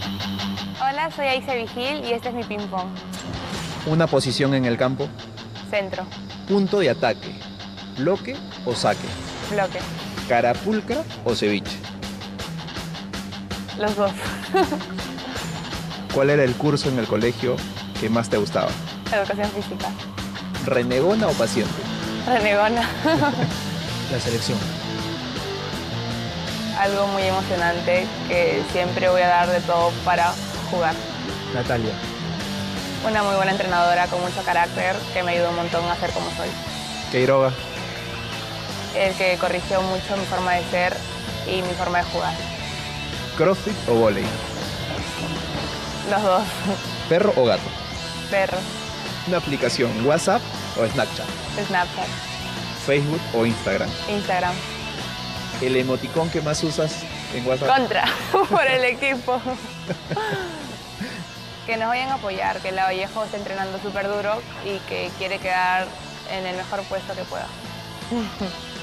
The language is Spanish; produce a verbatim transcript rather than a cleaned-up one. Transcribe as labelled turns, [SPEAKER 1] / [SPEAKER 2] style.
[SPEAKER 1] Hola, soy Aisha Vigil y este es mi ping-pong.
[SPEAKER 2] Una posición en el campo.
[SPEAKER 1] Centro.
[SPEAKER 2] Punto de ataque. Bloque o saque.
[SPEAKER 1] Bloque.
[SPEAKER 2] Carapulcra o ceviche.
[SPEAKER 1] Los dos.
[SPEAKER 2] ¿Cuál era el curso en el colegio que más te gustaba?
[SPEAKER 1] Educación física.
[SPEAKER 2] ¿Renegona o paciente?
[SPEAKER 1] Renegona.
[SPEAKER 3] La selección.
[SPEAKER 1] Algo muy emocionante que siempre voy a dar de todo para jugar.
[SPEAKER 3] Natalia.
[SPEAKER 1] Una muy buena entrenadora con mucho carácter que me ayudó un montón a ser como soy.
[SPEAKER 2] Queiroga.
[SPEAKER 1] El que corrigió mucho mi forma de ser y mi forma de jugar.
[SPEAKER 2] ¿Crossfit o volei?
[SPEAKER 1] Los dos.
[SPEAKER 2] ¿Perro o gato?
[SPEAKER 1] Perro.
[SPEAKER 2] ¿Una aplicación WhatsApp o Snapchat?
[SPEAKER 1] Snapchat.
[SPEAKER 2] ¿Facebook o Instagram?
[SPEAKER 1] Instagram.
[SPEAKER 2] ¿El emoticón que más usas en WhatsApp?
[SPEAKER 1] Contra. Por el equipo. Que nos vayan a apoyar, que la Vallejo está entrenando súper duro y que quiere quedar en el mejor puesto que pueda.